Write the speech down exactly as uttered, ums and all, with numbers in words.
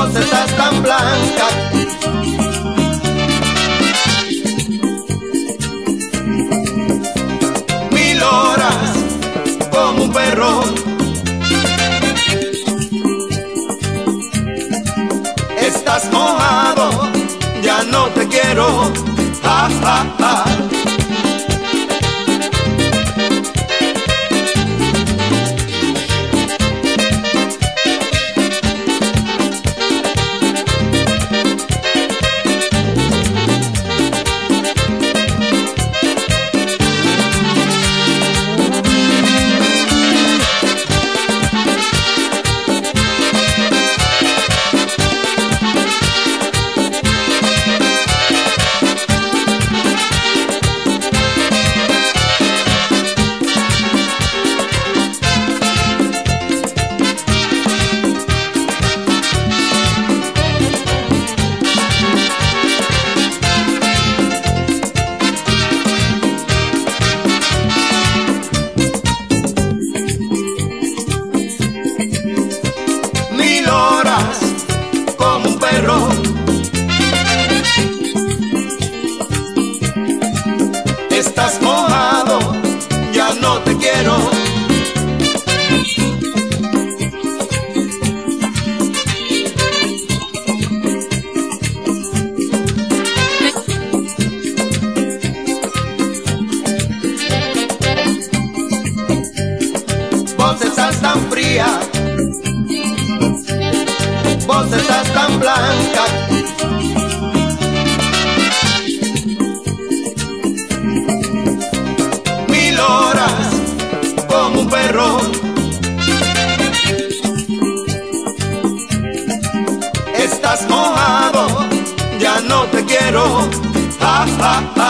vos estás tan blanca. Mil horas como un perro. Estás mojado, ya no te quiero. Ja, ja, ja. Estás mojado, ya no te quiero. Vos estás tan fría, vos estás tan blanca. Como un perro. Estás mojado, ya no te quiero. Ja, ja, ja.